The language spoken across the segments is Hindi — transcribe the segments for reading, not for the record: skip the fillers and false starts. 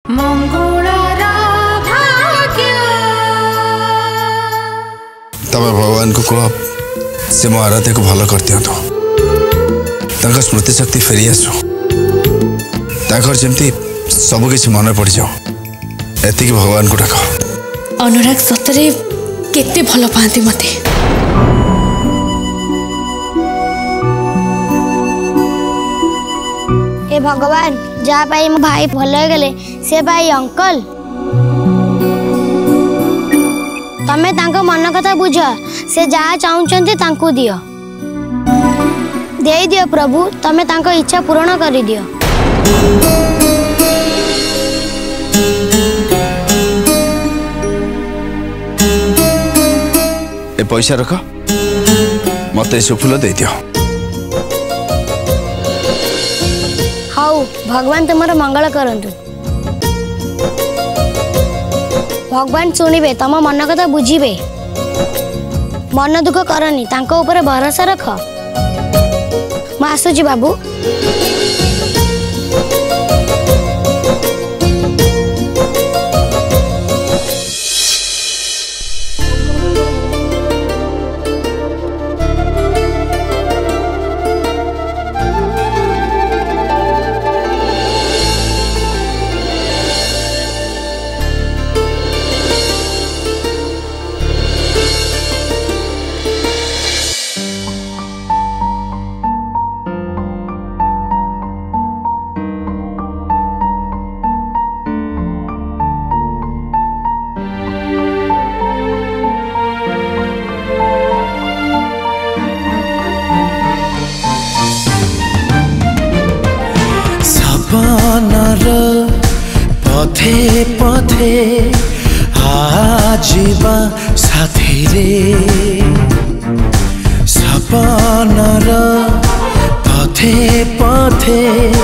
तब भगवान को कह से मो आराध्य को भल कर दियंतु तांका स्मृति शक्ति फेरी आसु तांकर जेमती सब किछि मन पड़ जाओ एतिक भगवान को डाक। अनुराग सतरे केते भल पाती मते ए भगवान जा पाई मो भाई भल हो गले से भाई अंकल तमे तांको मन कथा बुझ से जहाँ चाहते तांको दियो दे दियो प्रभु तमे तांको इच्छा पूर्ण कर दियो। ए पैसा रख मत फूल दे दियो। हाउ भगवान तुम्हारा मंगल करंतु भगवान शुणिबे तम मन कथा बुझीबे मन दुख करनी तांको ऊपर भरोसा रख। मैं आसुची बाबू। सपनार पथे पथे आजीवा साथी रे सपनार पथे पथे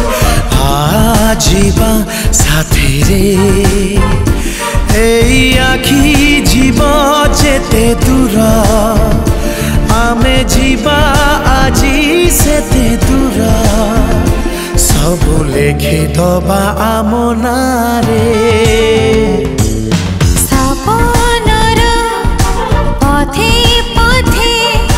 आजीवा साथी रे ए आखी जीवा जेते दूर आमे जीवा आजी सेते दूर सबु लेखि दबा आमनारे सपनार पथे पथे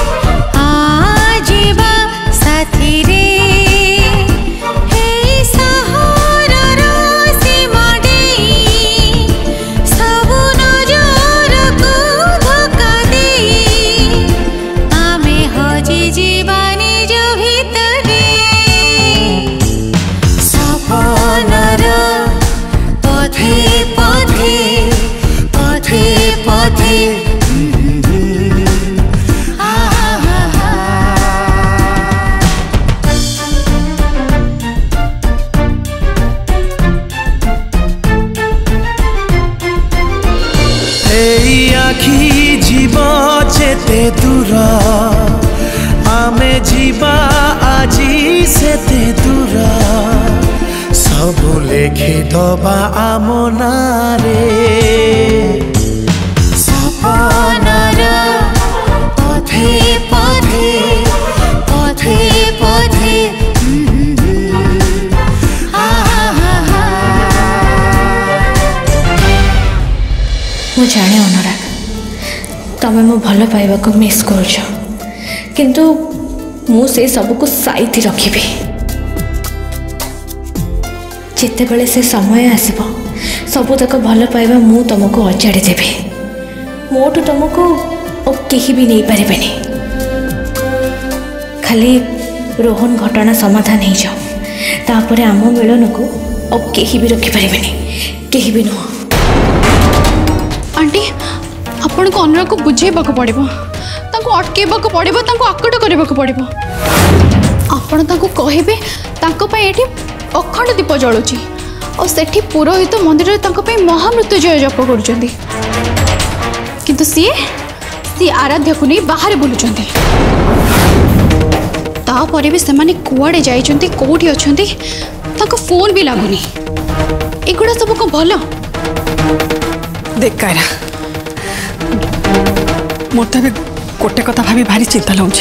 आजीवा साथी रे हे सहरर सीमा देई सबु नजर को धोखा देई आमे हजी जीवा निज भितरे सपनार पथे पथे पथे पथे आखी जीव जेते दूर आमे जीवा आजी सेते दूर सबु लेखि दबा आमनारे सपनार पथे पथे पथे पथे मु जाने अनुराग तमें मो भल पाइबा को मिस कर किंतु मु से सब को साइति रखिबी जिते बड़े से समय आसब सबुतक भल पाइबा मु तुमको अजाड़ी देवी मोटू तुमको कहीं भी नहीं पारे खाली रोहन घटना समाधान हो जाओ तापर आम मिलन को कहीं भी रखिपारे कहीं भी नुह। आंटी आपण को अनुराग को बुझेबा को पड़िबो तांको अटकेबा को पड़िबो तांको आकट करबा को पड़िबो आपण तांको कहिबे तांको पय एठी अखंड दीप जळुची और सेठी पुरोहित मंदिर रे तांको पय महामृत्युजय जप करूचंदी किंतु सी आराध्य को नहीं बाहर बुलुचंदी तापर भी सेमाने कुआडे जाइचंती कोठी अछंती तांको फोन भी लागुनी एगुडा सब को भलो देख कायरा मोर तो गोटे कथा भाभी भारी चिंता लाଗୁଛି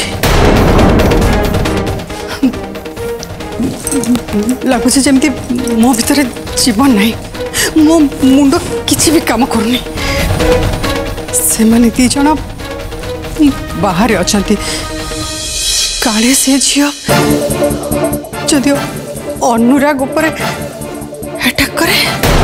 लगुच जमती मो भीतर जीवन ना मो मुंड किसी भी काम करनी से माने दी जन बाहर अच्छा काले से झील जदि अनुराग उपर अटैक करे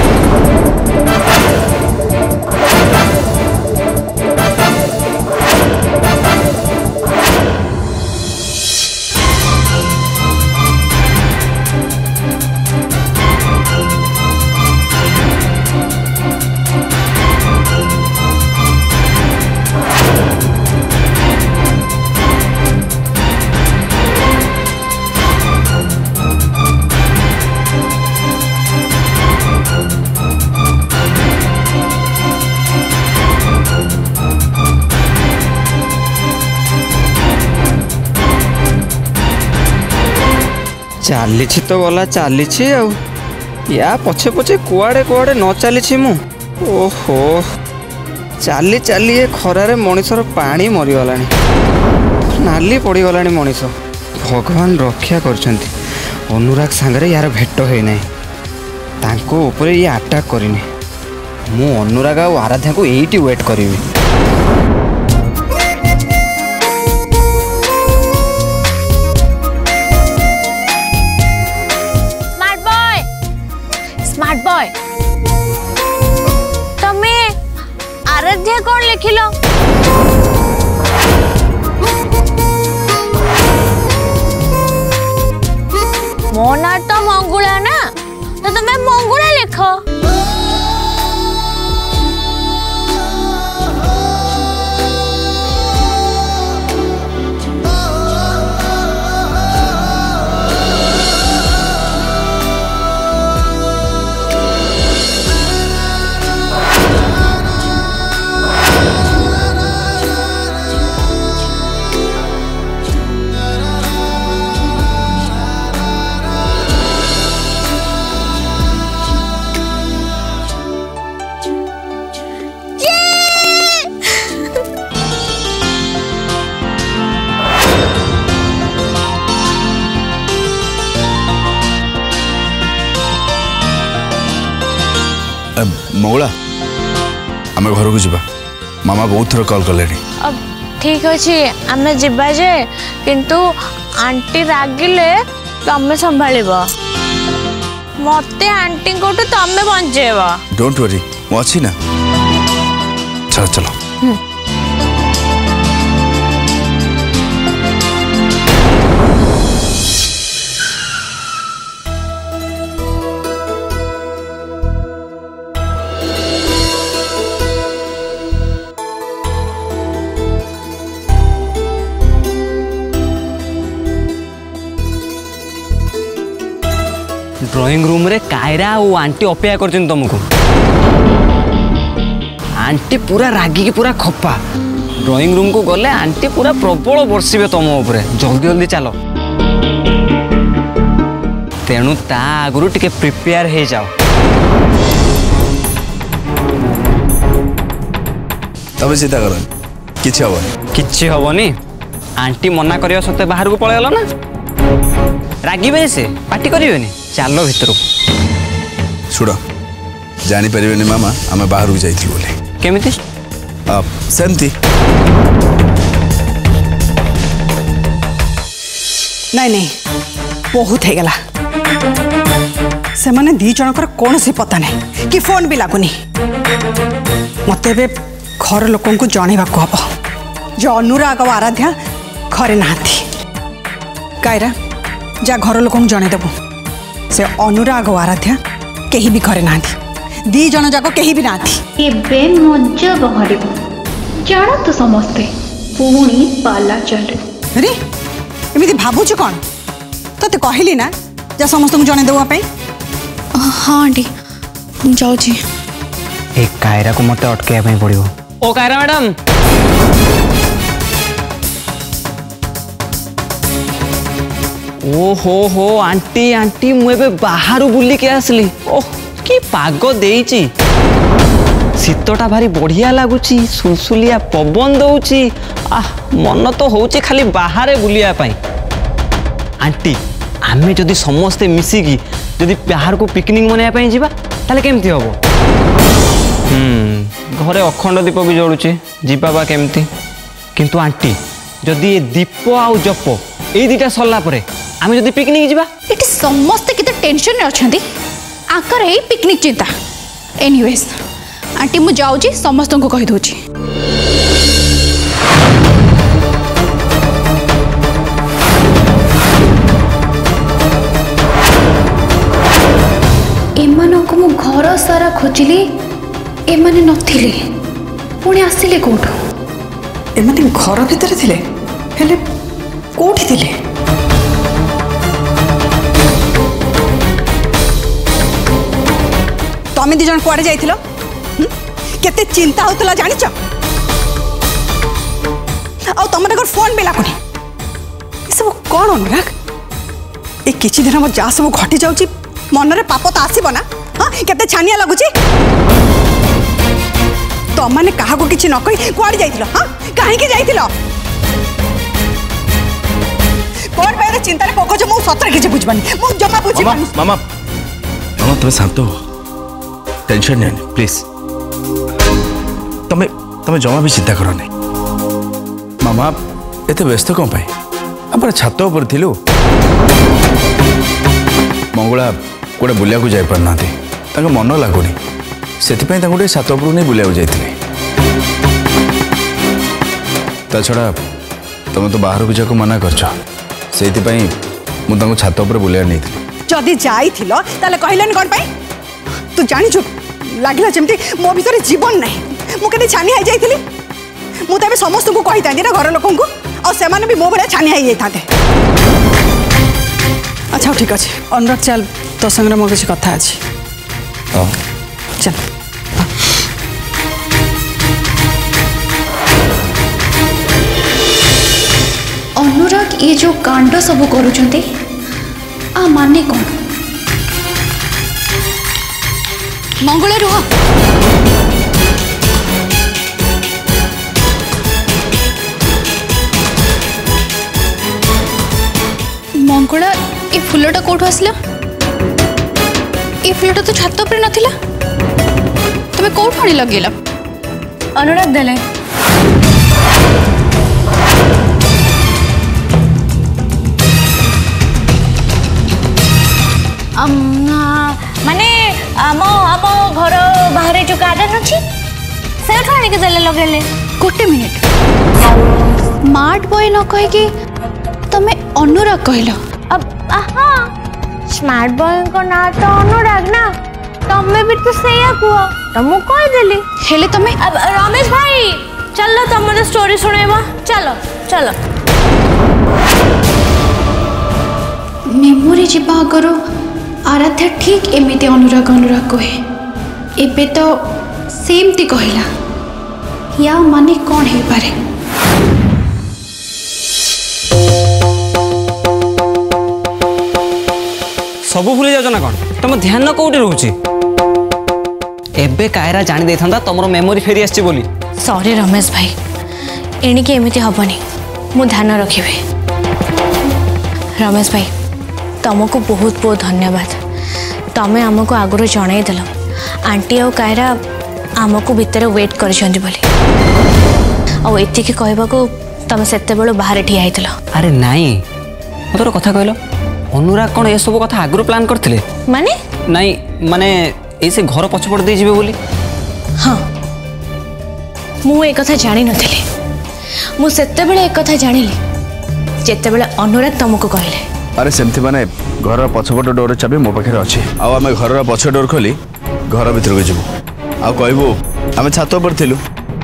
चली तो गला चली या पछे पछे कुआड़े कुआड़े न चली मु ओहो चली चली ये खरारे मनीषर पानी मरीगला नाली पड़गला मनीष भगवान रक्षा करछंती अनुराग सांगरे यार भेट होना तांको ऊपर ये अटैक करनी मु अनुराग और आराध्या को यही वेट करी बॉय तमे आराध्या कौन लिखिल मो ना तो मंगुला ना तो तमे मंगुला लिख मौला आम घर को जावा मामा बहुत थर कॉल कले अब ठीक अच्छे आम जीवा जे किंतु आंटी रागिले तमे संभाल मते आंटी को तमे बंचेब डोंट वरी मु अच्छी ना चलो चलो ड्राइंग रूम रे कायरा और आंटी अपेक्षा कर तुमको आंटी पूरा रागी की पूरा खपा ड्राइंग रूम को गले आंटी पूरा प्रबल बर्षे तुम उपर जल्दी जल्दी चलो तेणु ता आगु टिके प्रिपेयर हो जाओ तबे चिंता कर किछि हबनी आंटी मना करिया सते बाहर को पळेला ना रागिबे से पार्टी करिवेनी चलो भीतर शुण जानी परिवेनी मामा आम बाहर को जाइथिलु बोले केमिति सेमती नहीं नहीं बहुत है गला से माने दी जनकर कौन सी पता नहीं कि फोन भी लगुनि मत घर लोक जनवा को हम जो अनुराग और आराध्या घरे नहांती कायरा जा घर लोक जनईदेबू से अनुराग और आराध्या कहीं भी घरे नहांती दी जन जाक कहीं भी नहांती एबे मजा बहर जान तो समस्ते पुणी पाला चले अरे एमती भावुच कौन तो कहली ना जा समस्त को जनईदेवाई हाँ आंटी जाऊँ एक कायरा को मत अटकैया पड़ो ओ कायरा मैडम ओहो हो आंटी आंटी मुझे बाहर बुली के आसली ओह कि पाग देइची शीतटा भारी बढ़िया लगुच सुलसुलिया पवन दौची मन तो होची खाली बाहर बुलिया पाई आंटी आमे जदि समस्ते मिसिकी जदि बाहर को पिकनिक मनाया पाई जीवा ताले केमती हबो घरे अखंड दीप भी जलुची जीवा बा केमती किंतु आंटी जदि ये दीप आउ जप ए दुटा सरला परे आमे जदि पिकनिक जीवा एटी समस्त केते टेंशन रे अछंती आकर ए पिकनिक चिंता एनीवेज आंटी मु जाउची समस्त को कहि दोची एमानक मु घर सारा खोजिली एमाने नथिले पुणी आसिले कोठो एमाने घर भीतर थिले हेले कोठी थिले तमे दी जन कुआडे जाइथिलो केते चिंता होतला जानिच आ तमर घर फोन भी लागुनी सब कोन अनुराग ए किछि दिन हम जा सब घटी जाउची मन रे पाप तो आसीबो ना हां केते छानिया लागुची तो माने काहा को किछि न कहि कुआडे जाइथिलो हां काहे के जाइथिलो कोन पे चिंता रे पको जे मु सत्र किछि बुझबानी मु जमा बुझबानी मामा मामा तुम शांत हो टेंशन नहीं प्लीज तमे तमे जमा भी चिंता करो नहीं मामा एते व्यस्त कौन पाई अपन छात ऊपर थिलु मंगला गोटे बुलिया को जाई पारना मन लगुनि से छात उपरू नहीं बुलिया जाइए ता छड़ा तुम तो बाहर को जाको मना कर छात उपर बुलिया नहीं जदि जाइथिलो ताले कहलेन कोन पाई तू जानि छु लागला जेमती मो भीतर जीवन नहीं मु केते छानी आइ जाइथिली मु तबे समस्त को कहि तांदी ना घर लोकन को और से माने भी मो बडे छानी आइ जाई थाते अच्छा ठीक अछि अनुराग चल तो संगे मो किछ कथा अछि हां चल अनुराग ये जो कांड सब करुछंती आ माने कौन मंगला रुह मंगला ये फुलटा कोठो आसला ये फुलटा तो छात पर नथिला तमे कोठो आनी लगेला अनुराग देले माने आम घर बाहर जो गार्डन अच्छी से आनिक देले लगेले गोटे मिनिट स्मार्ट बॉय न कह कि तमे अनुराग कहलो अब हाँ स्मार्ट बॉय को ना तो अनुराग ना तमे भी तो सेया कुआ तमु कह देली हेले तमे अब रमेश भाई चलो तुम स्टोरी सुनेबा चलो चलो मेमोरी जीवा आगर आराध्या ठीक एमती अनुराग अनुराग कहे एबे तो सेमती कहला या माने कौन हो पारे सब भूली जाओ ना कौन तुम ध्यान कौटी रोचे एबे कायरा जानी दे था तुम मेमोरी फेरी आसी बोली सॉरी रमेश भाई एणिके एमती हेनी मु ध्यान रखी रमेश भाई तुमको बहुत बहुत धन्यवाद तमें आमको आगुरी जनईदेल आंटी और कायरा आमको भितर वेट कर कहवाको तुम से बाहर ठिया होइतिल अरे नाई मतलब कथा कहल अनुराग कौन ये सब कथा आगुरी प्लान करथिले माने नाई माने ऐसे घर पछपड़ दे जिवे बोली हाँ मु एक कथा जानी नथिले मु सेतेबेले एक कथा जानिली जेतेबेले अनुराग तुमको कहले अरे सेमती माने घर पछपट डोर चाबी मो पाखे अच्छे आम घर पछ डोर खोली घर भीतर को जीवु कहबू आम छात पर थिलु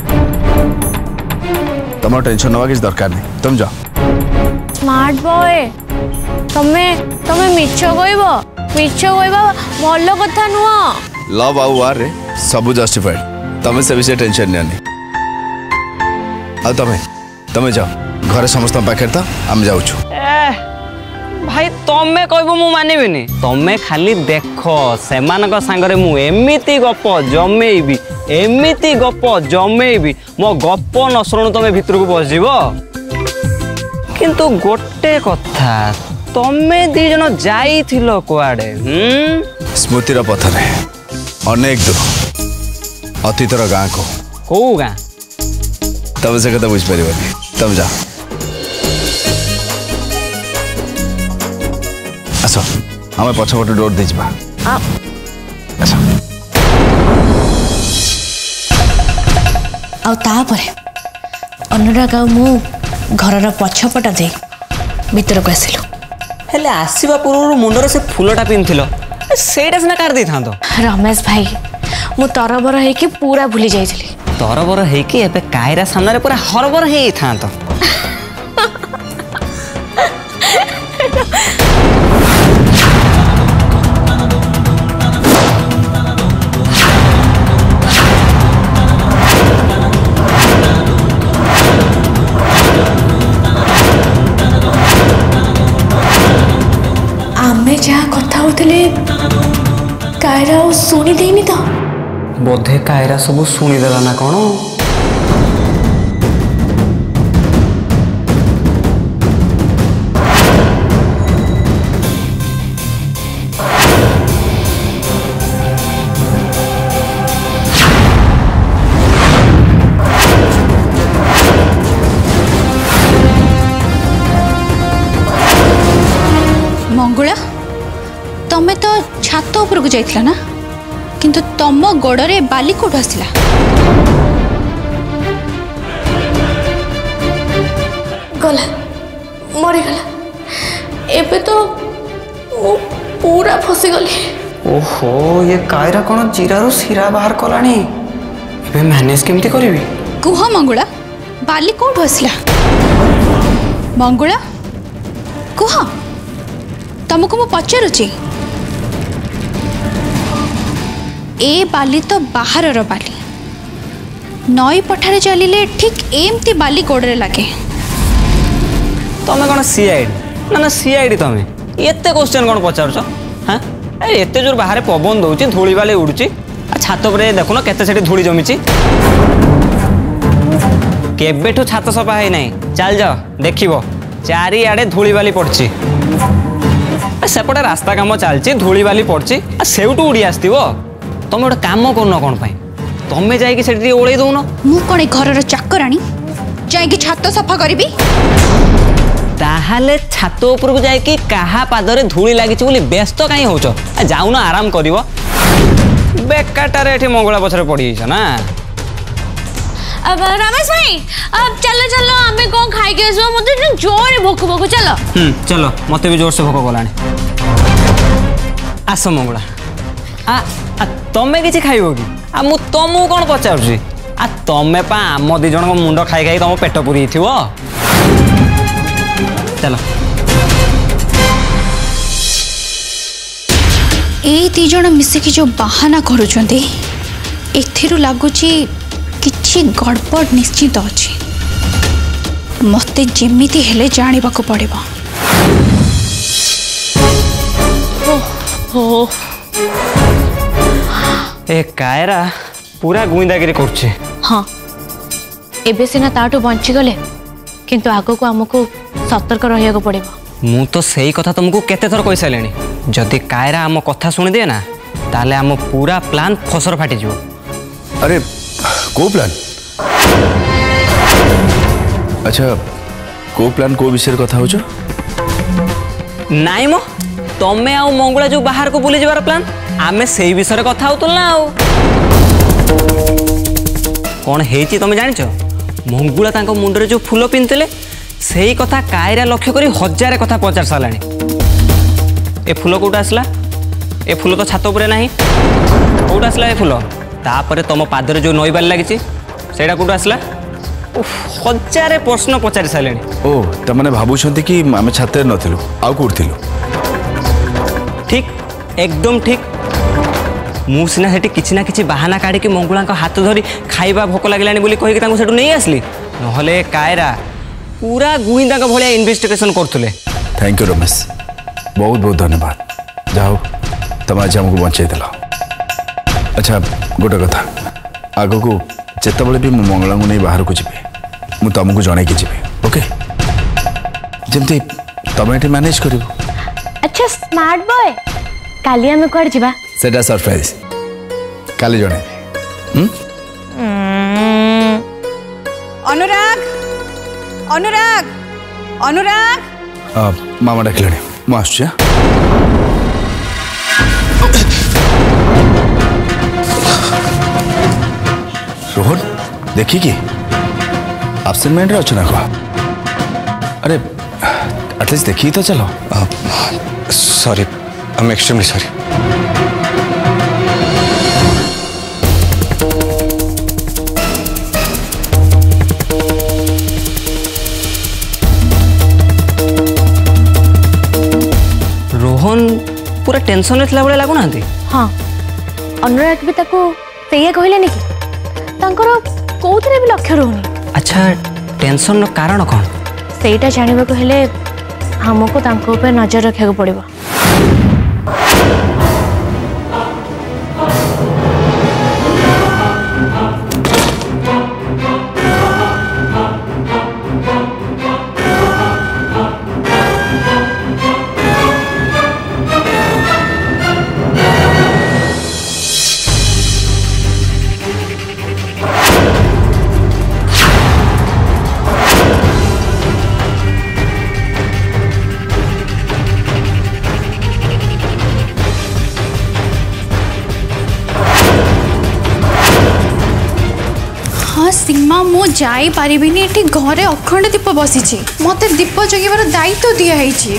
तुम टेंशन नवा किसी दरकार नहीं तुम जाओ स्मार्ट बॉय तमे तमे मिछ कहबो मिछ कहबा भल कथा नुह लव आउ वार रे सब जस्टिफाइड तमे से विषय टेंशन नहीं तमे जाओ घर समस्त पाखे था आम जाऊँ भाई तमे कहबो मु मानिबिनी तमे खाली देख सेमानक सांगरे मु एमिति गप जमेबी मो गप न शुणु तमे भितर को बसजिवो किंतु गोटे कथा तमे दी जन जाइथिलो कुआडे स्मृतिर पथरे अनेक दूर अतीतर गाँ को कौ गाँ तब से कथा बुझीपर तब जा आस आम पछपटे डोर दे जा आस अनुराग आ मु घर पछपट दे भीतर को आसिलु हेले आसवा पूर्व मुंडर से फूलटा पिंधिल सेटा सिना काट देता रमेश भाई मु तरबर होइके पूरा भूली जाइछली तरबर होइके एबे कायरा सामने पूरा हरबर हे था आमे जहाँ कथा होतले कायरा सुनी देनी तो बोधे कायरा सब शुणीदेला ना कौन मंगुला तमें तो छात उपरକୁ ଯାଇଥିଲା ना किंतु तम गोड़े बाली कोठ आसला गला मरीगला एबे तो पूरा फसी गली ओहो ये कायरा कौन जीरारू सिरा बाहर कलानी एबे मैनेज केमती करिवि कुह मंगुला बाली कोठ आसला मंगुला कुह तुमको मु पचारुची ए बाली तो बाहर बाली नई पठारे चलिले ठीक एमती बाली गोड़े लगे तमें कौन सीआईडी ना ना सीआईडी तमें एते क्वेश्चन कौन पचार हाँ एते जोर बाहर पवन दौची धूली बाली उड़ुची छात पर देखुन केते धूली जमीची केबेठू छात सफा है नहीं चल जाओ देखिबो चारिआडे धूली बाली पड़ची सेपटे रास्ता काम चलची धूली बाली पड़ची सेउटू उड़ी आसथिबो तुम गोटे कम कर कौन तुम्हें जाइए ओड़े दौन मु कौन घर चाकराणी जाइए छात सफा करी ताहले छात उपर को जाइए क्या पादरे धूली लगी व्यस्त कहीं हो जाऊन आराम कर बेकारटारे मंगला पछरे पड़ी ना अब रमेश भाई अब चलो चलो आमे कौन खाई के आसो मते जोर भोक भोक चलो चलो मते भी जोर से भोक गलानी आस मंगला तमें किसी खाइब कि आ मु तुमको कौन पचारुची आ तमें पा आम दी जन मुंड खाई खाई तुम पेट पूरी थी चलो ए दी जन मिसिकी जो बाहाना करुचंती एथिरु लागुची किछि गड़बड़ निश्चित अछि मते जेमिति हेले जानिबा को पड़िबो हो ए कायरा पूरा गुइंदागिरी करछे हाँ एबे सिना ताटू बंची गले किंतु आगो को हमको सतर्क रहिया को पड़िबो मु तो सही कथा तुमको केते थर कहि सालेनी जदि कायरा आम कथा सुनि दे ना ताले आम पूरा प्लान फसर फाटी जिवो अरे को प्लान अच्छा को प्लान को विषय कथा हो नाई मो तमें आउ मंगला जो बाहर को बुली जबार प्लान आमे सेही विषय कथा होतल ना आउ कौन हेची तमें जानिछ मंगुला तांको मुंडरे जो फूल पिंतले सेही कथा कायरा लक्ष्य करी हजार कथा पचार सालानी ए फूल कोटा आसला ए फूल तो छात उपरे नाही कोटा आसला ए फूल तापरे तुम पादरे जो नई बाली लगी सेटा कोटा आसला हजार प्रश्न पचारि सारे ओ तमने भाबुछंती कि आमे छाते नथिलु आउ कोठथिलु ठीक एकदम ठीक मु सिना सेठी किछि ना किछि बहाना काढी कि मंगुला हाथ धरी खाइबा भोक लागलानी बोली कहि कि तांको सेठु नहीं आसली नहले कायरा पूरा गुइंदा का भलिया इन्वेस्टिगेशन करथुले थैंक यू रमेश बहुत बहुत धन्यवाद जाओ तुम आज हमको बचाई देल अच्छा गोटे कथा आग को जिते भी मंगला को नहीं बाहर को जी मु तुमको जन की जी ओके जमती तुम ये मैनेज कर अच्छा स्मार्ट बॉय काली हमें कौन जीवा सेटा सरप्राइज काली जने अनुराग अनुराग अनुराग मामा डाकिले मु आसुची रोहन देखी कि एब्सेंटमेंट रे अच्छे ना को अरे एटलीस्ट देखी तो चलो sorry I am extremely sorry Rohan पूरा टेंशन थिला बळे लागु नांती हाँ अनुराग भी ताको सेया कहले कि तांकर कोउथरे भी लक्ष्य रहउनी। अच्छा टेंशन नो कारण कोन सेटा जानिबा को हेले हमको तांको ऊपर नजर रखा को पड़िबो। हाँ सीमा मु जाई पारिबिनी एठी घरे अखंड दीप बसिछि मते दीप जगिबार दायित्व दिया हैछि।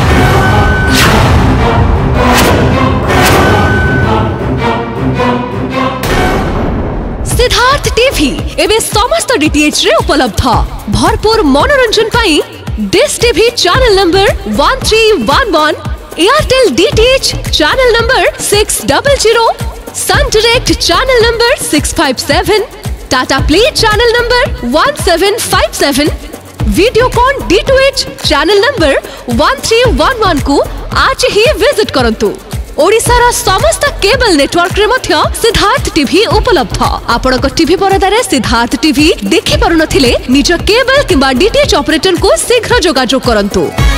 सिद्धार्थ टीवी एवं समस्त डीटीएच रे उपलब्ध भरपूर मनोरंजन पाई Dish TV channel number 1311 Airtel DTH channel number 600 Sun Direct channel number 657 Tata Play channel number 1757 Videocon D2H channel number 1311 को आज ही विजिट करंतु। ओडिशार समस्त केबल नेटवर्क रे मध्य सिद्धार्थ टीवी उपलब्ध। आपनक टीवी परदारे सिद्धार्थ टीवी देखि पारुनथिले निज केबल किंबा डीटीएच ऑपरेटर को शीघ्र जोगाजोग करंतु।